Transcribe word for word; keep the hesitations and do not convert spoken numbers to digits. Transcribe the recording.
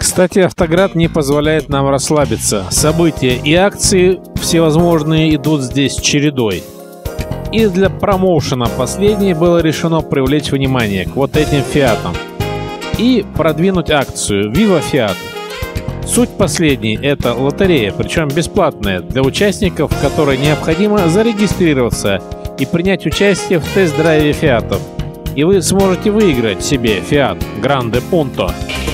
Кстати, Автоград не позволяет нам расслабиться. События и акции всевозможные идут здесь чередой. И для промоушена последней было решено привлечь внимание к вот этим фиатам и продвинуть акцию Viva Fiat. Суть последней — это лотерея, причем бесплатная, для участников, в которой необходимо зарегистрироваться и принять участие в тест-драйве фиатов. И вы сможете выиграть себе Fiat Grande Punto.